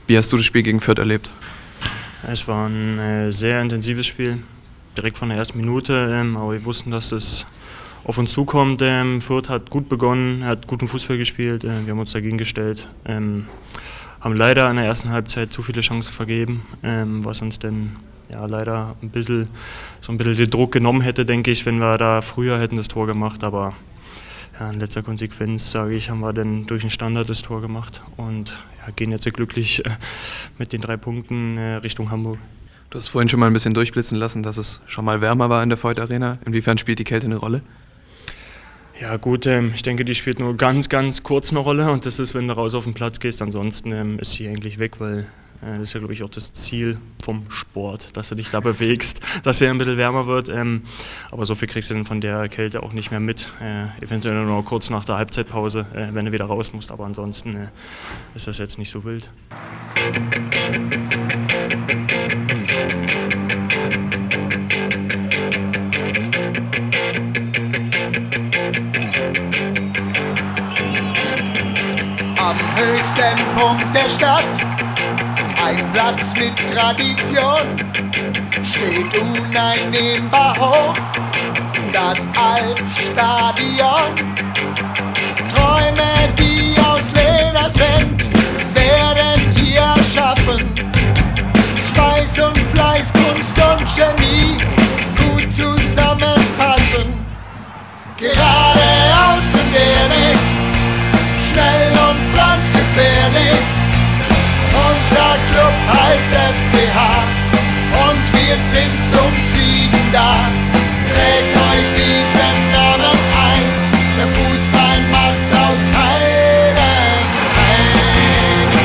Wie hast du das Spiel gegen Fürth erlebt? Es war ein sehr intensives Spiel, direkt von der ersten Minute, aber wir wussten, dass es auf uns zukommt. Fürth hat gut begonnen, hat guten Fußball gespielt, wir haben uns dagegen gestellt, haben leider in der ersten Halbzeit zu viele Chancen vergeben, was uns dann ja, leider ein bisschen den Druck genommen hätte, denke ich, wenn wir da früher hätten das Tor gemacht, aber ja, in letzter Konsequenz, sage ich, haben wir dann durch den Standard das Tor gemacht und ja, gehen jetzt glücklich mit den 3 Punkten Richtung Hamburg. Du hast vorhin schon mal ein bisschen durchblitzen lassen, dass es schon mal wärmer war in der Voith Arena. Inwiefern spielt die Kälte eine Rolle? Ja gut, ich denke, die spielt nur ganz kurz eine Rolle und das ist, wenn du raus auf den Platz gehst. Ansonsten ist sie eigentlich weg, weil das ist ja, glaube ich, auch das Ziel vom Sport, dass du dich da bewegst, dass er ein bisschen wärmer wird. Aber so viel kriegst du dann von der Kälte auch nicht mehr mit. Eventuell nur noch kurz nach der Halbzeitpause, wenn du wieder raus musst. Aber ansonsten ist das jetzt nicht so wild. Am höchsten Punkt der Stadt, ein Platz mit Tradition, steht uneinnehmbar hoch, das Albstadion. Träume, die aus Leder sind, werden hier schaffen. Schweiß und Fleiß, Kunst und Genie, gut zusammenpassen. Geradeaus und ehrlich, schnell und brandgefährlich. Unser Club heißt FCH und wir sind zum Siegen da. Prägt euch diesen Namen ein, der Fußball macht aus Heiden ein.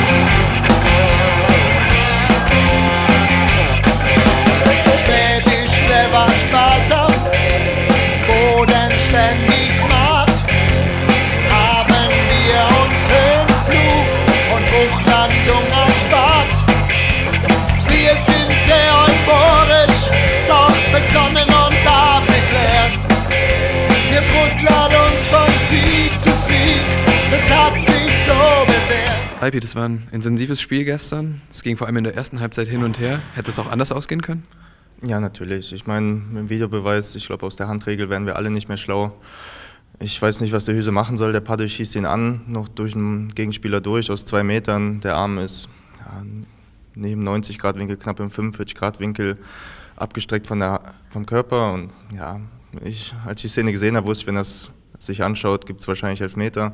Schwäbisch clever, sparsam, bodenständig smart, haben wir uns Höhenflug und Buchlandung erspart. Wir sind sehr euphorisch, doch besonnen und abgeklärt. Wir bruttlern uns von Sieg zu Sieg, das hat sich so bewährt. Alpi, das war ein intensives Spiel gestern. Es ging vor allem in der ersten Halbzeit hin und her. Hätte es auch anders ausgehen können? Ja, natürlich. Ich meine, mit dem Videobeweis, ich glaube, aus der Handregel werden wir alle nicht mehr schlau. Ich weiß nicht, was der Hüse machen soll. Der Paddel schießt ihn an, noch durch einen Gegenspieler durch, aus 2 Metern. Der Arm ist ja, neben 90 Grad Winkel, knapp im 45 Grad Winkel, abgestreckt vom Körper. Und ja, als ich die Szene gesehen habe, wusste ich, wenn das sich anschaut, gibt es wahrscheinlich Elfmeter.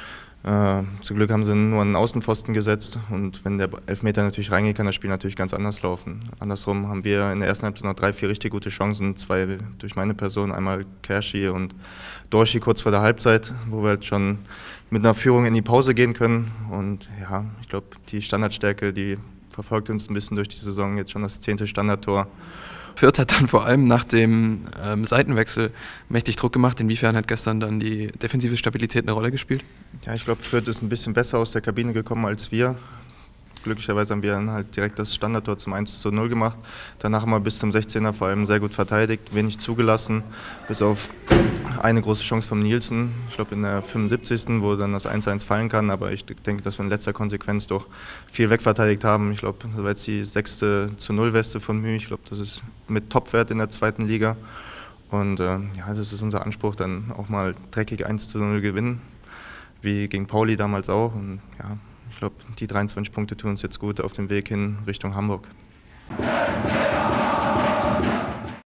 Zum Glück haben sie nur einen Außenpfosten gesetzt und wenn der Elfmeter natürlich reingeht, kann das Spiel natürlich ganz anders laufen. Andersrum haben wir in der ersten Halbzeit noch 3, 4 richtig gute Chancen, 2 durch meine Person, einmal Kershi und Dorschi kurz vor der Halbzeit, wo wir halt schon mit einer Führung in die Pause gehen können. Und ja, ich glaube, die Standardstärke, die verfolgt uns ein bisschen durch die Saison, jetzt schon das 10. Standardtor. Fürth hat dann vor allem nach dem Seitenwechsel mächtig Druck gemacht. Inwiefern hat gestern dann die defensive Stabilität eine Rolle gespielt? Ja, ich glaube, Fürth ist ein bisschen besser aus der Kabine gekommen als wir. Glücklicherweise haben wir dann halt direkt das Standardtor zum 1:0 gemacht. Danach haben wir bis zum 16er vor allem sehr gut verteidigt, wenig zugelassen, bis auf eine große Chance von Nielsen. Ich glaube in der 75., wo dann das 1:1 fallen kann, aber ich denke, dass wir in letzter Konsequenz doch viel wegverteidigt haben. Ich glaube, das war jetzt die 6:0 Weste von Mühe. Ich glaube, das ist mit Topwert in der 2. Liga. Und ja, das ist unser Anspruch, dann auch mal dreckig 1:0 gewinnen, wie gegen Pauli damals auch. Und ja, ich glaube, die 23 Punkte tun uns jetzt gut auf dem Weg hin Richtung Hamburg.